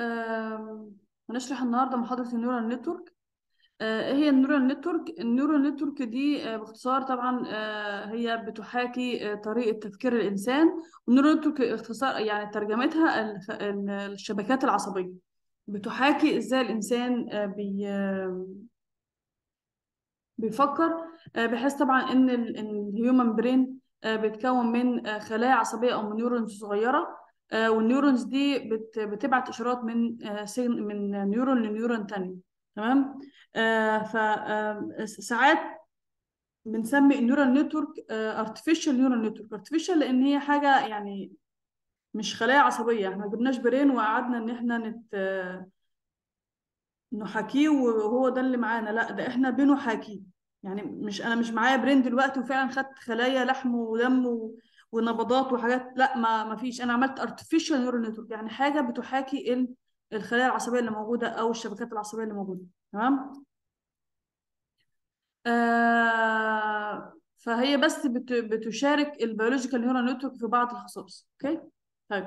هنشرح النهارده محاضرة النيورال نتورك. ايه هي النيورال نتورك؟ النيورال نتورك دي باختصار طبعا هي بتحاكي طريقة تفكير الإنسان. والنيورال نتورك اختصار يعني ترجمتها الشبكات العصبية. بتحاكي ازاي الإنسان بيفكر، بحيث طبعا ان الهيومن برين بيتكون من خلايا عصبيه او من نيورونز صغيره. والنيورونز دي بتبعت اشارات من من نيورون لنيورون تاني. تمام. فساعات بنسمي النيورال نتورك ارتفيشال نيورال نتورك. ارتفيشال لان هي حاجه يعني مش خلايا عصبيه، احنا ما جبناش برين وقعدنا ان احنا نحاكيه وهو ده اللي معانا. لا، ده احنا بنحاكيه. يعني مش انا مش معايا برين دلوقتي وفعلا خدت خلايا لحم ودم ونبضات وحاجات. لا، ما فيش. انا عملت artificial neural network، يعني حاجه بتحاكي الخلايا العصبيه اللي موجوده او الشبكات العصبيه اللي موجوده. تمام. فهي بس بتشارك البيولوجيكال نيورال نتورك في بعض الخصائص. اوكي. طيب.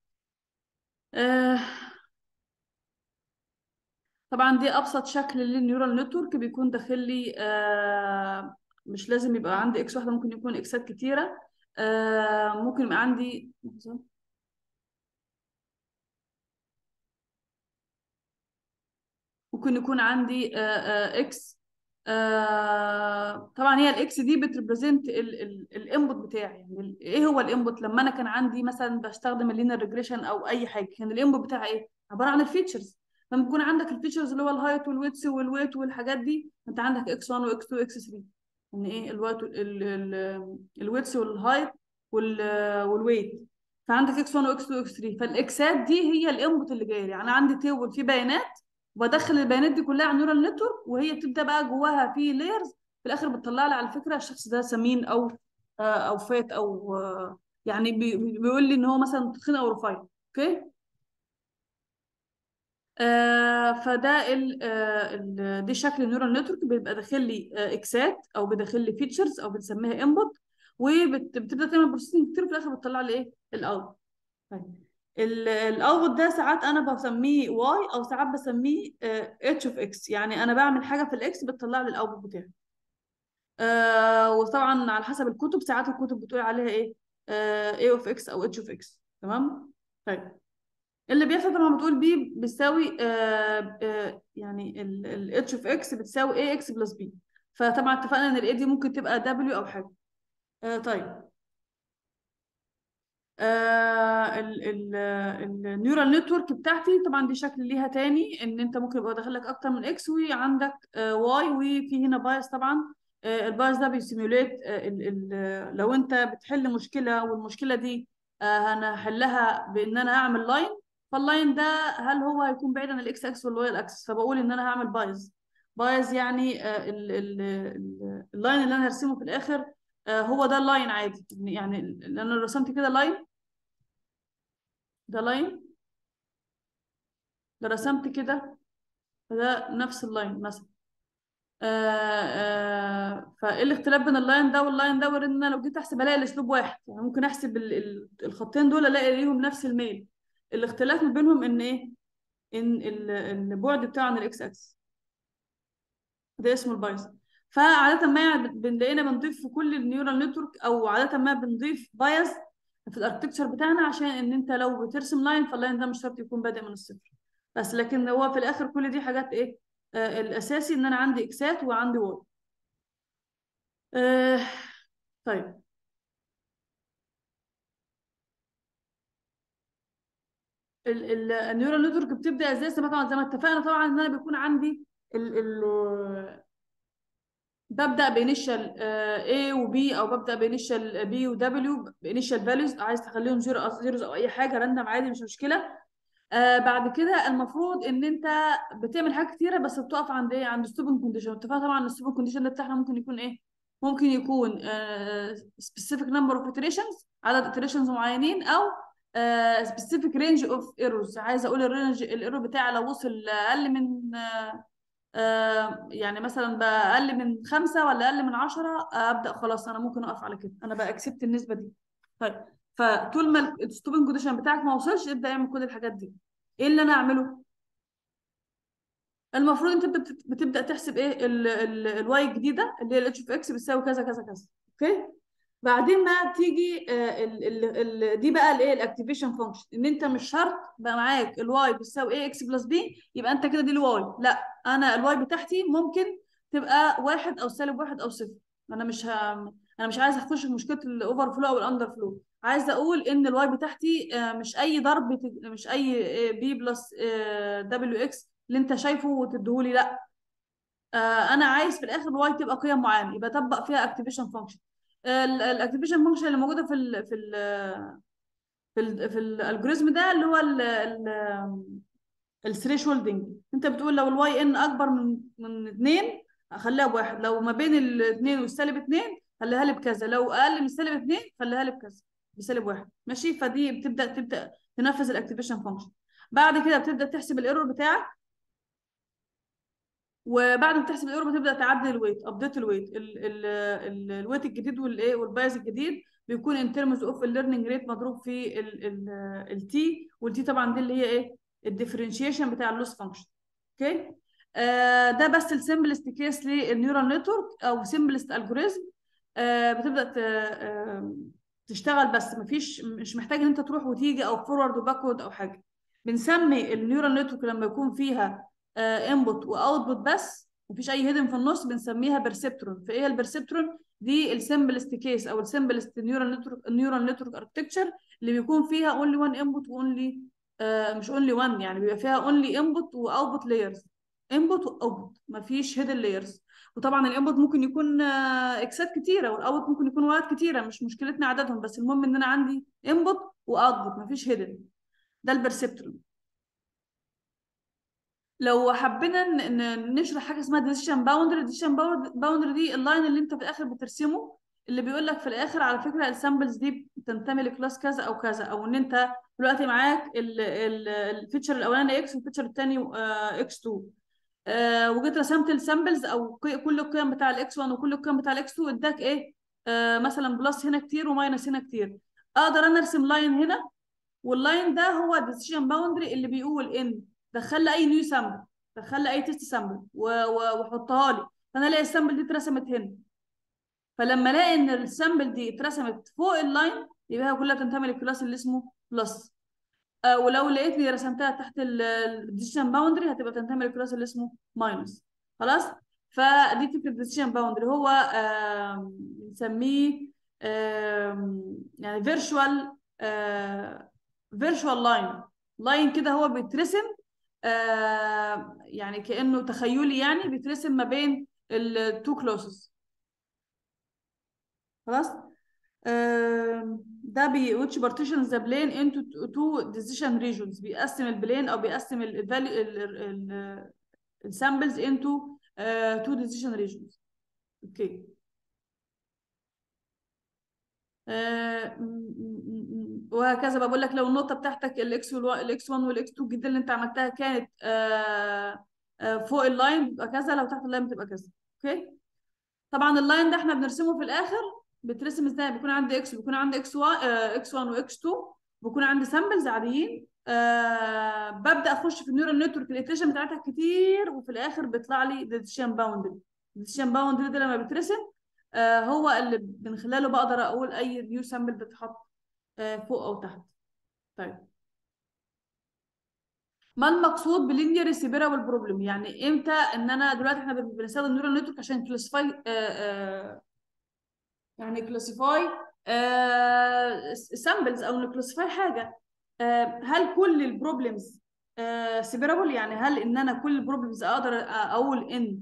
آه طبعا دي ابسط شكل للنيورال نتورك. بيكون داخل لي مش لازم يبقى عندي اكس واحده، ممكن يكون اكسات كتيره. ممكن يبقى عندي ممكن يكون عندي اكس. طبعا هي الاكس دي بتريبريزنت الانبوت بتاعي. يعني ايه هو الانبوت؟ لما انا كان عندي مثلا بستخدم اللينير ريجريشن او اي حاجه، كان الانبوت بتاعي ايه؟ عباره عن الفيتشرز. لما يكون عندك الفيتشرز اللي هو الهايت والويتس والويت والحاجات دي، انت عندك اكس 1 واكس 2 واكس 3. ان ايه الويت الويتس والهايت والويت. فعندك اكس 1 واكس 2 واكس 3. فالاكسات دي هي الانبوت اللي جاي لي. يعني عندي تيبل فيه بيانات، وبدخل البيانات دي كلها على النيورال نتورك، وهي بتبدا بقى جواها في لايرز. في الاخر بتطلع لي على فكره الشخص ده سمين او فات او يعني بيقول لي ان هو مثلا تخين او رفيع. اوكي. فده دي شكل النيورال نتورك. بيبقى داخل لي اكسات او بيدخل لي فيتشرز او بنسميها انبوت، وبتبدا تعمل بروسيسنج كتير، وفي الاخر بتطلع لي ايه؟ الاوت. طيب. الاوت ده ساعات انا بسميه واي، او ساعات بسميه اتش اوف اكس. يعني انا بعمل حاجه في الاكس بتطلع لي الاوت بتاعي. وطبعا على حسب الكتب، ساعات الكتب بتقول عليها ايه؟ اي اوف اكس او اتش اوف اكس. تمام. طيب. اللي بيحصل طبعا بتقول بي بتساوي يعني الاتش اوف اكس بتساوي اي اكس بلس بي. فطبعا اتفقنا ان الاي دي ممكن تبقى دبليو او حاجه. طيب. النيورال نتورك بتاعتي طبعا دي شكل ليها تاني، ان انت ممكن يبقى داخل لك اكتر من اكس وعندك واي، وفي هنا بايس طبعا. البايس ده بيسيميوليت لو انت بتحل مشكله والمشكله دي انا هحلها بان انا هعمل لاين. فاللاين ده هل هو هيكون بعيد عن الاكس اكس ولا الواي الاكس؟ فبقول ان انا هعمل بايز. بايز يعني اللاين اللي انا هرسمه في الاخر هو ده اللاين عادي. يعني انا لو رسمت كده لاين، ده لاين. ده رسمت كده، فده نفس اللاين مثلا. فايه الاختلاف بين اللاين ده واللاين ده؟ وان انا لو جيت احسب الاقي الاسلوب واحد. يعني ممكن احسب الخطين دول الاقي ليهم نفس الميل. الاختلاف ما بينهم ان ايه؟ ان البعد بتاعه عن الاكس اكس. ده اسمه البايس. فعادة ما بنلاقينا بنضيف في كل النيورال نتورك، او عادة ما بنضيف بايس في الاركتكتشر بتاعنا، عشان ان انت لو بترسم لاين فاللاين ده مش شرط يكون بادئ من الصفر. بس لكن هو في الاخر كل دي حاجات ايه؟ الاساسي ان انا عندي اكسات وعندي واي. آه طيب. النيورال نتورك بتبدا ازاي؟ زي ما اتفقنا طبعا ان انا بيكون عندي ببدا بانيشال A و B، او ببدا بانيشال B و W بانيشال فاليوز. عايز تخليهم زيرو او زيروز او اي حاجه راندم عادي، مش مشكله. بعد كده المفروض ان انت بتعمل حاجات كتيره، بس بتقف عند ايه؟ عند ستوبنج كونديشن. اتفقنا طبعا ان الستوبنج كونديشن ده بتاعنا ممكن يكون ايه؟ ممكن يكون specific number of iterations، عدد iterations معينين، او specific range of errors. عايزه اقول الرينج الايرور بتاعي لو وصل اقل من يعني مثلا بأقل من 5 ولا أقل من 10، أبدأ خلاص أنا ممكن أقف على كده، أنا بقى أكسبت النسبة دي. طيب. فطول ما الستوبنج كونديشن بتاعك ما وصلش ابدأ اعمل كل الحاجات دي. ايه اللي انا اعمله؟ المفروض انت بتبدا تحسب ايه الواي الجديده اللي هي الاتش اوف اكس بتساوي كذا كذا كذا. اوكي. بعدين بقى بتيجي دي بقى الايه الاكتيفيشن فانكشن، ان انت مش شرط بقى معاك الواي بتساوي ايه اكس بلس بي يبقى انت كده دي الواي. لا، انا الواي بتاعتي ممكن تبقى واحد او سالب واحد او صفر. انا مش انا مش عايزه اخش في مشكله الاوفر فلو او الاندر فلو. عايزه اقول ان الواي بتاعتي مش اي ضرب، مش اي بي بلس دبليو اكس اللي انت شايفه وتديهولي. لا، انا عايز في الاخر الواي تبقى قيم معينه يبقى اطبق فيها اكتيفيشن فانكشن. الاكتيفيشن فانكشن اللي موجوده في الالجوريزم ده اللي هو الثريشولدنج. انت بتقول لو الواي ان اكبر من 2 خليها بواحد، لو ما بين الاثنين والسالب 2 خليها لي بكذا، لو اقل من سالب 2 خليها لي بكذا بسالب واحد. ماشي. فدي تبدا تنفذ الاكتيفيشن فانكشن. بعد كده بتبدا تحسب الايرور بتاعك، وبعد ما تحسب الايرور بتبدا تعدل الويت، ابديت الويت. الويت الجديد والايه والبايز الجديد بيكون ان ترمز اوف الليرنينج ريت مضروب في التي، والتي طبعا دي اللي هي ايه الديفرنشيشن بتاع اللوس فانكشن. اوكي. ده بس السمبلست كيس للنيورال نتورك او سمبلست الجوريزم. بتبدا تشتغل، بس مش محتاج ان انت تروح وتيجي او فورورد وباكورد او حاجه. بنسمي النيورال نتورك لما يكون فيها انبوت واوتبوت بس مفيش اي هيدن في النص بنسميها بيرسبترون. فايه البيرسبترون دي؟ السمبلست كيس او السمبلست نيورال نتورك اركتكتشر اللي بيكون فيها اونلي وان انبوت واونلي مش اونلي وان، يعني بيبقى فيها اونلي انبوت واوتبوت لايرز. انبوت واوتبوت مفيش هيدن لايرز. وطبعا الانبوت ممكن يكون اكسات كتيره، والاوتبوت ممكن يكون وايات كتيره، مش مشكلتنا عددهم، بس المهم ان انا عندي انبوت واوتبوت مفيش هيدن. ده البرسبترون. لو حبينا نشرح حاجه اسمها ديسيشن باوندري. ديسيشن باوندري دي اللاين اللي انت في الاخر بترسمه، اللي بيقول لك في الاخر على فكره السامبلز دي تنتمي لكلاس كذا او كذا، او ان انت دلوقتي معاك الفيتشر الاولاني اكس والفيتشر الثاني اكس 2. وجيت رسمت السامبلز او كل القيم بتاع الاكس 1 وكل القيم بتاع الاكس 2 اداك ايه مثلا بلس هنا كتير وماينس هنا كتير. اقدر انا ارسم لاين هنا، واللاين ده هو الديسيشن باوندري اللي بيقول ان دخل لي اي نيو سامبل، دخل لي اي تيست سامبل وحطها لي، فانا الاقي السامبل دي اترسمت هنا. فلما الاقي ان السامبل دي اترسمت فوق اللاين يبقى هي كلها بتنتمي للكلاس اللي اسمه بلس. ولو لقيتني رسمتها تحت الديسيشن باوندري هتبقى تنتمي للكلاس اللي اسمه ماينس. خلاص. فدي فكره الديسيشن باوندري. هو بنسميه يعني فيرتشوال لاين. لاين كده هو بيترسم يعني كأنه تخيلي، يعني بيترسم ما بين التو كلوسز. خلاص. ده which partitions the plane into two decision regions. بيقسم البلين او بيقسم السامبلز into two decision regions. اوكي. وهكذا بقول لك لو النقطه بتاعتك الاكس 1 والاكس 2 الجديده اللي انت عملتها كانت فوق اللاين بيبقى كذا، لو تحت اللاين بتبقى كذا. اوكي. طبعا اللاين ده احنا بنرسمه في الاخر. بترسم ازاي؟ بيكون عندي اكس، بيكون عندي اكس 1 اكس 1 واكس 2، بيكون عندي سامبلز عاديين. ببدا اخش في النيورال نتورك الاتريشن بتاعتها كتير، وفي الاخر بيطلع لي ديسيشن باوندري. الديسيشن باوندري ده لما بيترسم هو اللي من خلاله بقدر اقول اي نيو سامبل بتتحط فوق او تحت. طيب، ما المقصود باللينير سيبيرابل بروبلم؟ يعني امتى ان انا دلوقتي احنا بنستخدم نيورال نتورك عشان كلاسيفاي يعني كلاسيفاي سامبلز او نكلاسيفاي حاجه. هل كل البروبلمز سيبيرابل؟ يعني هل ان انا كل البروبلمز اقدر اقول ان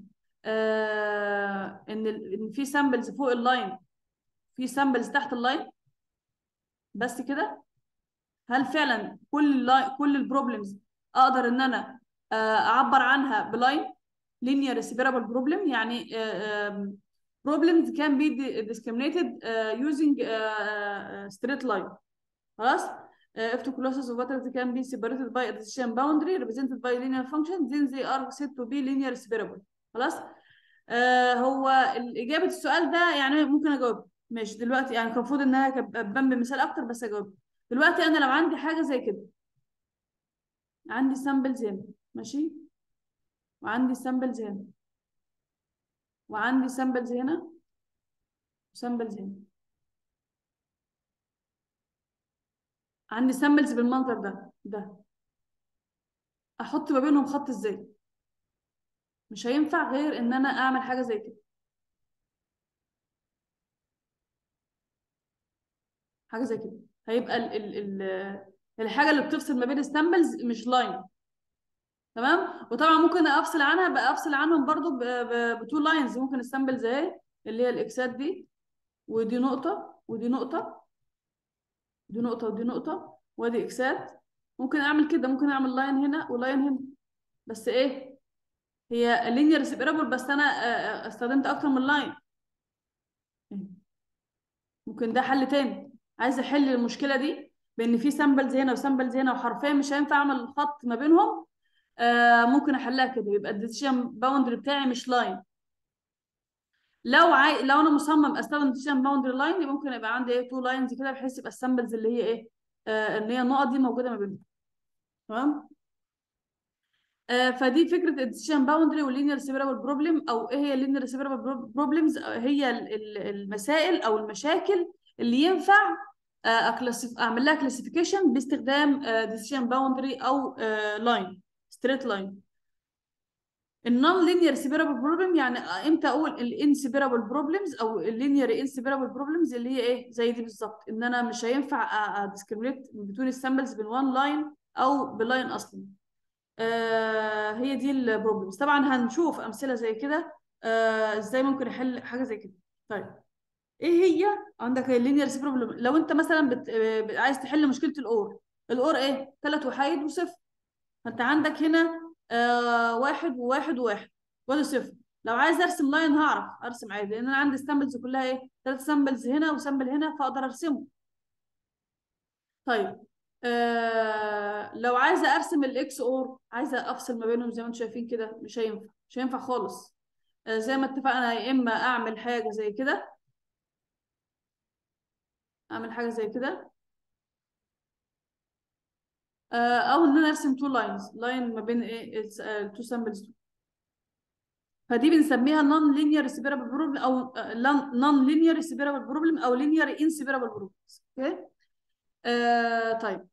ان في سامبلز فوق اللاين، في سامبلز تحت اللاين، بس كده؟ هل فعلا كل البروبلمز اقدر ان انا اعبر عنها بلاين linear separable problem؟ يعني problems can be discriminated using straight line. خلاص. if two classes of letters can be separated by a decision boundary represented by linear function then they are said to be linear separable. خلاص. هو إجابة السؤال ده يعني ممكن أجاوب ماشي دلوقتي، يعني كان المفروض إنها كانت تبان بمثال أكتر، بس أجاوب دلوقتي. أنا لو عندي حاجة زي كده عندي سامبلز هنا، ماشي، وعندي سامبلز هنا، وعندي سامبلز هنا، وسامبلز هنا. عندي سامبلز بالمنظر ده احط ما بينهم خط ازاي؟ مش هينفع غير ان انا اعمل حاجه زي كده، حاجه زي كده. هيبقى الحاجه اللي بتفصل ما بين السامبلز مش لاين. تمام. وطبعا ممكن افصل عنها بقى، افصل عنهم برضو بتو لاينز. ممكن السامبلز اهي اللي هي الاكسات دي، ودي نقطه ودي نقطه، دي نقطه ودي نقطه، وادي اكسات. ممكن اعمل كده، ممكن اعمل لاين هنا ولاين هنا. بس ايه، هي لينير سيبرابل، بس انا استخدمت اكتر من لاين. ممكن ده حل تاني. عايزه احل المشكله دي بان في سامبلز هنا وسامبلز هنا، وحرفيا مش هينفع اعمل خط ما بينهم. ممكن احلها كده، يبقى الديسيجن باوندري بتاعي مش لاين. لو انا مصمم استخدم ديسيجن باوندري لاين، يبقى ممكن يبقى عندي ايه تو لاينز كده، بحيث يبقى السامبلز اللي هي ايه، ان هي النقط دي موجوده ما بينهم. تمام. فدي فكره الديسيجن باوندري واللينير سيبرابل بروبلم. او ايه هي اللينير سيبرابل بروبلمز؟ هي المسائل او المشاكل اللي ينفع اعمل لها كلاسيفيكيشن باستخدام ديسيجن باوندري او لاين، ستريت لاين. النون لينير سيبرابل بروبلم يعني امتى اقول الانسيبرابل بروبلمز او اللينير انسيبرابل بروبلمز، اللي هي ايه زي دي بالظبط، ان انا مش هينفع اديسكريميت بين السامبلز بين وان لاين او بلاين اصلا. هي دي البروبلمز. طبعا هنشوف امثله زي كده، ازاي ممكن احل حاجه زي كده. طيب، ايه هي عندك اللينير بروبلم؟ لو انت مثلا عايز تحل مشكله الاور. الاور ايه؟ ثلاث وحيد وصفر. فانت عندك هنا واحد وواحد وواحد، وادي صفر. لو عايز ارسم لاين هعرف ارسم عادي، لان انا عندي السامبلز كلها ايه، ثلاث سامبلز هنا وسامبل هنا، فاقدر ارسمه. طيب، لو عايزه ارسم الاكس اور، عايزه افصل ما بينهم زي ما انتم شايفين كده، مش هينفع، مش هينفع خالص. زي ما اتفقنا، يا اما اعمل حاجه زي كده، اعمل حاجه زي كده، او ان انا ارسم تو لاينز، لاين ما بين ايه التو سامبلز. فدي بنسميها نون لينير سيبرابل بروبلم، او نون لينير سيبرابل بروبلم، او لينير انسيبرابل بروبلم. اوكي. طيب،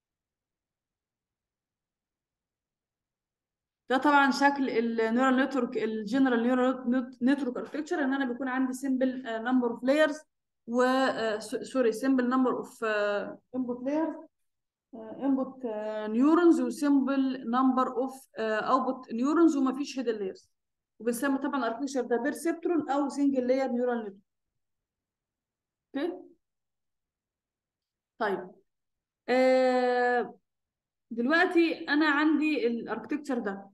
ده طبعا شكل النيورال نتورك، الجنرال نيورال نتورك اركتشر، ان انا بيكون عندي سمبل نمبر اوف لايرز، و سوري، سمبل نمبر اوف انبوت لايرز، انبوت نيورونز، وسمبل نمبر اوف اوتبوت نيورونز، وما فيش هيدن لايرز. وبنسمي طبعا الاركتشر ده بيرسبترون او سنجل لاير نيورال نتورك. اوكي. طيب، آه دلوقتي انا عندي الاركتكتشر ده.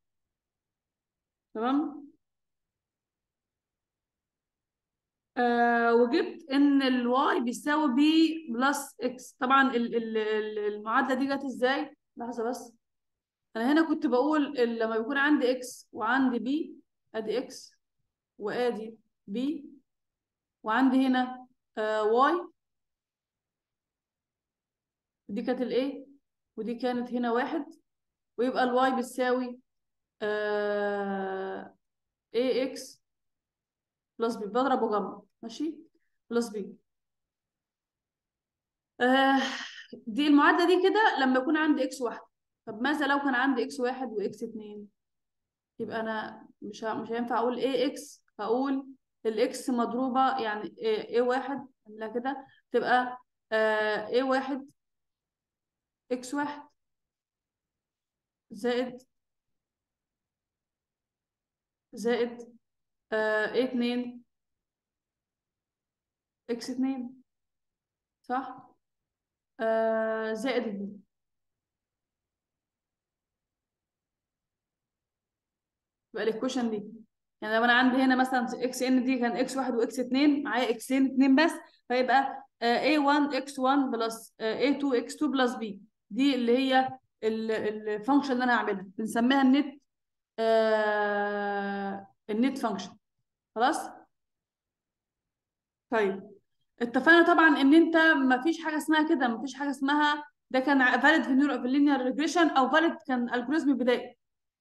تمام. وجبت ان الواي بيساوي بي بلس اكس. طبعا المعادله دي جت ازاي؟ لحظه بس. انا هنا كنت بقول لما بيكون عندي اكس وعندي بي، ادي اكس وادي بي، وعندي هنا واي، دي كانت الايه، ودي كانت هنا واحد، ويبقى الواي بتساوي اي اكس بلس بي، بضرب وجمع، ماشي، بلس بي. آه دي المعادله دي كده لما يكون عندي اكس واحد. طب ماذا لو كان عندي اكس واحد واكس اتنين؟ يبقى انا مش هينفع اقول ايه اكس، هقول الاكس مضروبه يعني ايه واحد، لا كده تبقى ايه واحد اكس واحد زائد ايه اتنين اكس اتنين، صح؟ زائد البي. يبقى الايكويشن دي، يعني لو انا عندي هنا مثلا اكس ان دي كان اكس واحد واكس اتنين، معايا اكسين اتنين بس، فيبقى A1 x1 بلس A2 x2 بلس B. دي اللي هي الفانكشن اللي انا هعملها، بنسميها النت فانكشن. خلاص. طيب، اتفقنا طبعا ان انت ما فيش حاجه اسمها كده، ما فيش حاجه اسمها ده كان فاليد في اللينير ريجريشن، او فاليد كان الجوريزم بدائي.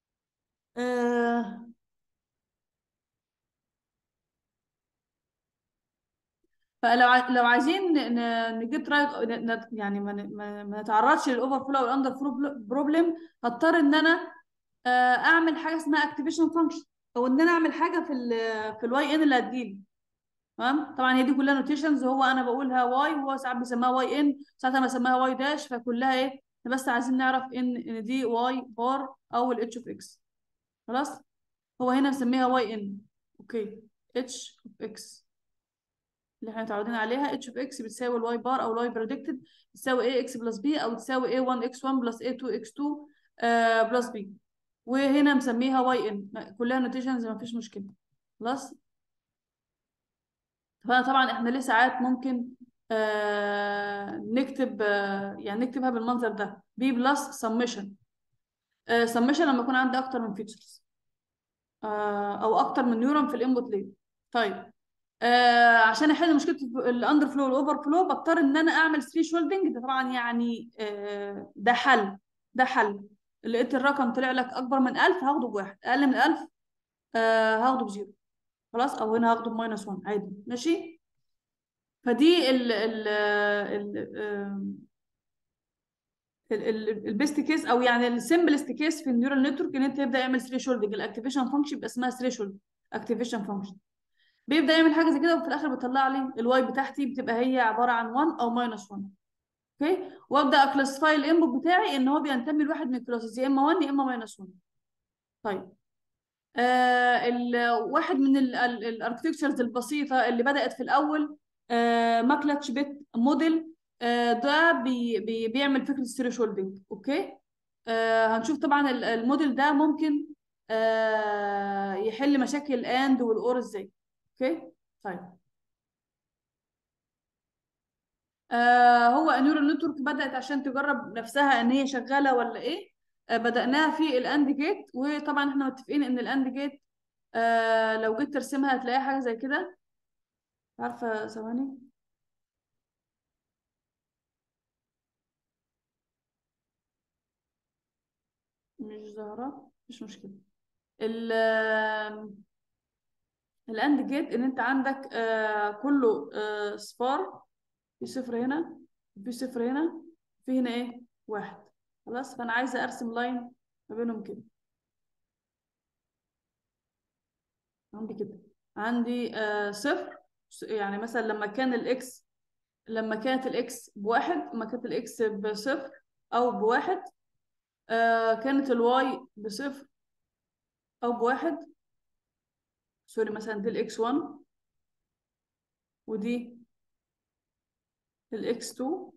آه لو عايزين نجيت رايت، يعني ما نتعرضش للاوفر فلو او الاندر فلو بروبلم، هضطر ان انا اعمل حاجه اسمها اكتيفيشن فانكشن، او ان انا اعمل حاجه في الواي ان اللي هتجيلي. تمام. طبعا هي دي كلها نوتيشنز، هو انا بقولها واي وهو ساعات بيسميها واي ان، ساعات انا بسميها واي داش، فكلها ايه، احنا بس عايزين نعرف ان دي واي بار او الاتش اوف اكس. خلاص. هو هنا مسميها واي ان. اوكي. اتش اوف اكس اللي احنا متعودين عليها، اتش اوف اكس بتساوي الواي بار او الواي بريدكتد، بتساوي ايه اكس بلس بي، او تساوي ايه 1 اكس 1 بلس ايه 2 اكس 2 بلس بي. وهنا مسميها واي ان، كلها نوتيشنز ما فيش مشكله. خلاص. فطبعا احنا ليه ساعات ممكن نكتب يعني نكتبها بالمنظر ده، بي بلس سمشن. سمشن لما يكون عندي اكتر من فيتشرز او اكتر من نيورون في الانبوت ليه. طيب. عشان احل مشكله الاندر فلو والاوفر فلو، بضطر ان انا اعمل ثري شولدنج. ده طبعا يعني ده حل. ده حل. لقيت الرقم طلع لك اكبر من 1000 هاخده بواحد، اقل من 1000 هاخده بزيرو. خلاص. او هنا هاخده بماينس 1 عادي. ماشي. فدي البيست كيس، او يعني السمبلست كيس في النيورال نتورك، ان انت يبدا يعمل ثريشولد. الاكتيفيشن فانكشن يبقى اسمها ثريشولد اكتيفيشن فانكشن. بيبدا يعمل حاجه زي كده، وفي الاخر بيطلع لي الواي بتاعتي بتبقى هي عباره عن 1 او ماينس 1. اوكي. وابدا اكلاسيفاي الانبوت بتاعي ان هو بينتمي لواحد من الكلاسز، يا اما 1 يا اما ماينس 1. طيب. واحد من الاركتكتشرز البسيطه اللي بدات في الاول، ماكلاتش بيت موديل. ده بيعمل فكره الثريشولدنج. اوكي. هنشوف طبعا الموديل ده ممكن يحل مشاكل الاند والاور ازاي. اوكي. طيب. هو نيورال نتورك بدات عشان تجرب نفسها ان هي شغاله ولا ايه. بدأناها في الاند جيت، وطبعا احنا متفقين ان الاند جيت لو جيت ترسمها هتلاقيها حاجة زي كده. عارفة؟ ثواني. مش ظاهرة، مش مشكلة. ال الاند جيت ان انت عندك كله صفار. في صفر هنا، في صفر هنا، في هنا ايه واحد. خلاص. فانا عايزة ارسم لاين ما بينهم كده. عندي كده، عندي صفر. يعني مثلا لما كانت الاكس بواحد، لما كانت الاكس بصفر او بواحد، كانت الواي بصفر او بواحد. سوري، مثلا دي الاكس 1 ودي الاكس 2.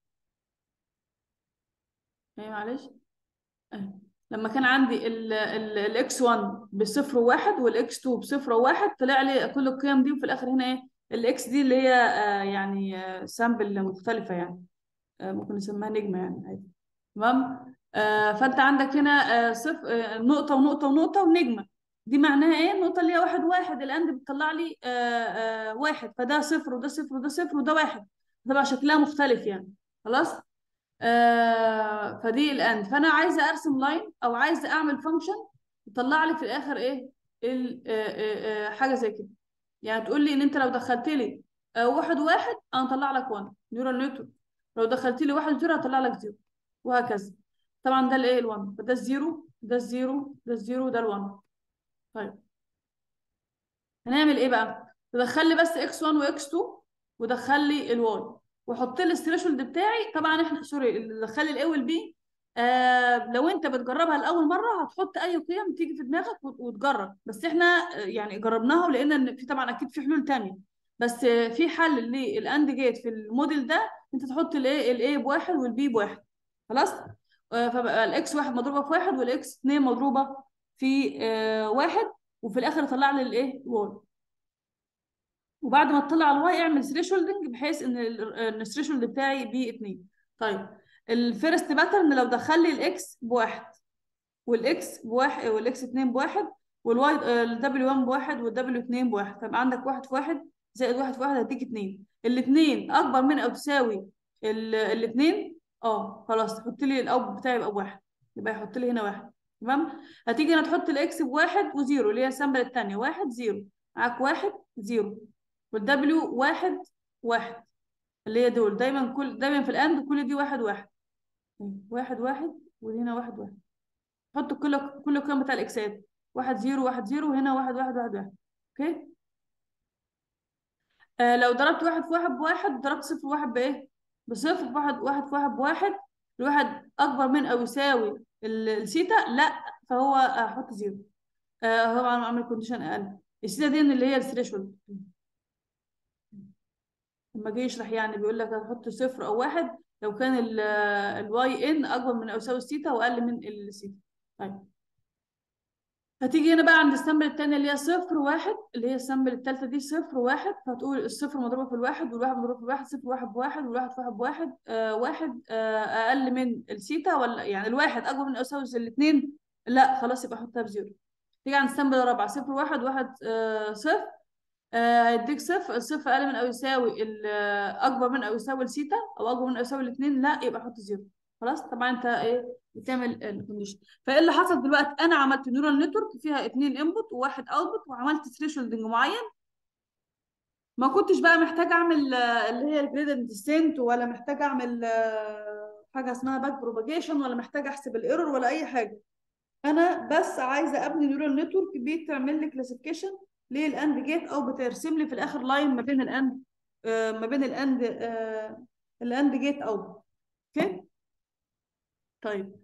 ايه معلش. اهي. لما كان عندي الاكس 1 بصفر وواحد والاكس 2 بصفر وواحد، طلع لي كل القيم دي، وفي الاخر هنا ايه الاكس دي اللي هي يعني سامبل مختلفة يعني. ممكن نسميها نجمة يعني عادي. تمام. فانت عندك هنا صفر، نقطة ونقطة ونقطة ونجمة. دي معناها ايه؟ النقطة اللي هي واحد واحد، الاند بتطلع لي واحد، فده صفر وده صفر وده صفر وده واحد. طبعا شكلها مختلف يعني. خلاص. فدي الاند. فانا عايزة ارسم لاين او عايزة اعمل فانكشن يطلع لي في الاخر ايه حاجة زي كده. يعني تقول لي ان انت لو دخلت لي واحد واحد انا هطلع لك 1 نيورال نتورك، لو دخلت لي واحد زيرو هطلع لك زيرو، وهكذا. طبعا ده الايه ال1، فده الزيرو، ده الزيرو، ده الزيرو، ده ال1. طيب. هنعمل ايه بقى؟ تدخل لي بس اكس 1 واكس 2، ودخل لي الواي، وحط لي الثريشولد بتاعي. طبعا احنا سوري، دخل لي الاي والبي. لو انت بتجربها لاول مره هتحط اي قيم تيجي في دماغك وتجرب، بس احنا يعني جربناها، ولقينا ان في طبعا اكيد في حلول تانية. بس في حل للاند جيت في الموديل ده، انت تحط الاي بواحد والبي بواحد. خلاص. فبقى الاكس واحد مضروبه في واحد، والاكس 2 مضروبه في واحد، وفي الاخر طلع لي الايه واي. وبعد ما تطلع الواي اعمل ثريشولدنج بحيث ان الثريشولد بتاعي ب 2. طيب. الفيرست باترن لو دخل لي الاكس بواحد والاكس بواحد والاكس 2 بواحد، والواي الدبليو 1 بواحد والدبليو 2 بواحد، فيبقى عندك واحد في واحد زائد واحد في واحد هتيجي 2. الاثنين اكبر من او تساوي الاثنين. خلاص حط لي الاوت بتاعي يبقى بواحد، يبقى يحط لي هنا واحد. تمام. هتيجي هنا تحط الاكس بواحد وزيرو اللي هي السامبل الثانيه، واحد زيرو، معاك واحد زيرو، والدبليو واحد واحد، اللي هي دول دايما، دايما في الاند كل دي واحد واحد، واحد واحد، وهنا واحد واحد. حط كل القيم بتاع الاكسات، واحد زيرو واحد زيرو، وهنا واحد واحد واحد واحد. اوكي. لو ضربت واحد في واحد بواحد، ضربت صفر في واحد بايه؟ بصفر. واحد واحد في واحد بواحد، الواحد اكبر من او يساوي السيتا، لا، فهو احط زيرو. هو عامل كونديشن اقل. السيتا دي اللي هي الثريشولد. لما جه يشرح يعني بيقول لك هتحط صفر او واحد لو كان الواي ان اكبر من او يساوي السيتا واقل من السيتا. طيب. هتيجي هنا بقى عند السامبل التانية اللي هي صفر واحد، اللي هي السامبل التالتة دي صفر واحد، فهتقول الصفر مضروبة في الواحد، والواحد مضروبة في الواحد، صفر واحد بواحد، والواحد في واحد بواحد، واحد أقل من السيتا، ولا يعني الواحد أكبر من أو يساوي الاتنين، لا خلاص يبقى حطها بزيرو. تيجي عند السامبل الرابعة صفر واحد واحد صفر، هيديك صفر، الصفر أقل من أو يساوي أكبر من أو يساوي السيتا، أو أكبر من أو يساوي الاتنين، لا يبقى حط زيرو. خلاص. طبعا أنت إيه بتعمل الكونديشن. فايه اللي حصل دلوقتي؟ انا عملت نيورال نتورك فيها اتنين انبوت وواحد اوتبوت، وعملت ثريشولدنج معين. ما كنتش بقى محتاجه اعمل اللي هي الجريدنت ديسنت، ولا محتاجه اعمل حاجه اسمها باك بروباجيشن، ولا محتاجه احسب الايرور ولا اي حاجه. انا بس عايزه ابني نيورال نتورك بتعمل لي كلاسيفيكيشن للاند جيت، او بترسم لي في الاخر لاين ما بين الاند ما بين الاند جيت اوت. اوكي. طيب.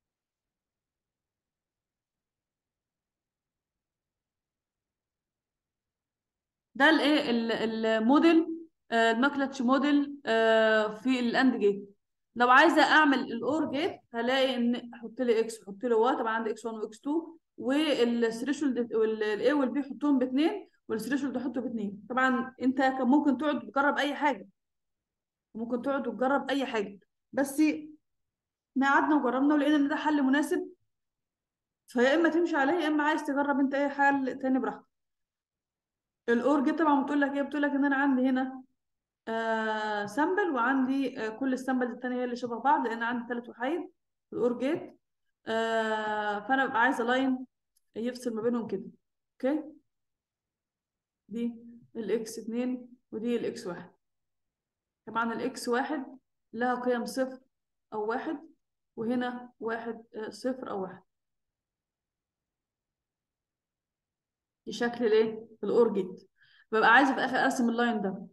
ده الايه الموديل، الماكلاتش موديل في الاند جيت. لو عايزه اعمل الاور جيت هلاقي ان احط لي اكس واحط لي واي، طبعا عندي اكس 1 واكس 2، والثريشولد والاي والبي احطهم باثنين، والثريشولد احطه باثنين. طبعا انت كان ممكن تقعد تجرب اي حاجه، ممكن تقعد وتجرب اي حاجه، بس ما قعدنا وجربنا ولقينا ان ده حل مناسب، فيا اما تمشي عليه يا اما عايز تجرب انت اي حل تاني براحتك. الاور جيت طبعا بتقول لك ايه؟ بتقول لك ان انا عندي هنا سامبل، وعندي كل السامبلز التانية هي اللي شبه بعض، لان عندي ثلاث وحيد في الاور جيت. فانا ببقى عايزه لاين يفصل ما بينهم كده. اوكي. دي الاكس 2 ودي الاكس 1. طبعا الاكس 1 لها قيم صفر او واحد، وهنا واحد صفر او واحد. دي شكل الايه الاور جيت. ببقى عايزه في الاخر ارسم اللاين ده.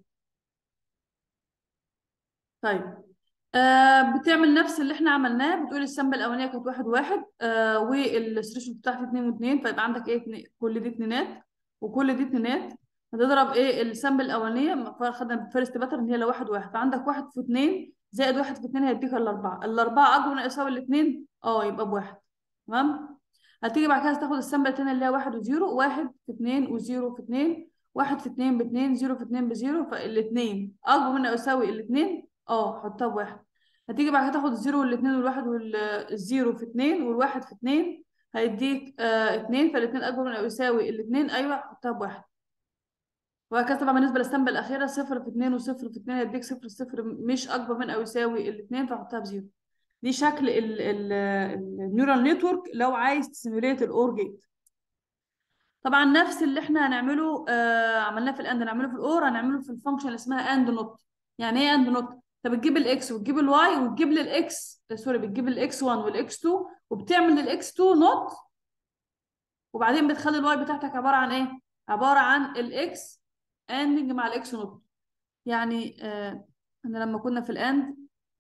طيب. بتعمل نفس اللي احنا عملناه، بتقول السامبل الاولانيه كانت واحد واحد، والثريشولد بتاعتي اتنين واتنين، فيبقى عندك ايه كل دي اتنينات وكل دي اتنينات. هتضرب ايه السامبل الاولانيه، خدنا فيرست باترن هي لو واحد واحد، فعندك واحد في اتنين زائد واحد في اتنين هيديك الاربعه، الاربعه اكبر من أو يساوي الاتنين، يبقى بواحد. تمام. هتيجي بعد كده تاخد السامبل التانية اللي هي واحد وزيرو، واحد في اتنين وزيرو في اتنين، واحد في اتنين باتنين، زيرو في اتنين بزيرو، فالاتنين اكبر من أو يساوي الاتنين، حطها بواحد. هتيجي بعد كده تاخد الزيرو والاثنين والواحد، والزيرو في اتنين والواحد في اتنين هيديك اتنين، فالاتنين اكبر من او يساوي الاتنين، ايوه حطها بواحد. وهكذا طبعا بالنسبه للسامبل الاخيره، صفر في اتنين وصفر في اتنين هيديك صفر، صفر مش اكبر من او يساوي الاتنين، فحطها بزيرو. دي شكل النيورال نتورك لو عايز تسيميوليت الاور جيت. طبعا نفس اللي احنا هنعمله عملناه في الاند هنعمله في الاور، هنعمله في الفانكشن اللي اسمها اند نوت. يعني ايه اند نوت؟ انت بتجيب الاكس وتجيب الواي وتجيب للاكس سوري بتجيب الاكس 1 والاكس 2، وبتعمل للاكس 2 نوت، وبعدين بتخلي الواي بتاعتك عباره عن ايه؟ عباره عن الاكس اندنج مع الاكس نوت. يعني انا لما كنا في الاند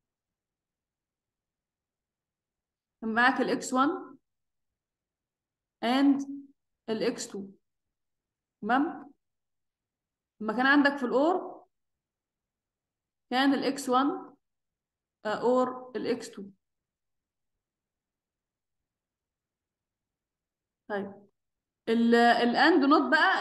كان معاك الاكس 1 اند الاكس 2. تمام. لما كان عندك في الاور كان الاكس 1 اور الاكس 2. طيب. الاند نوت بقى،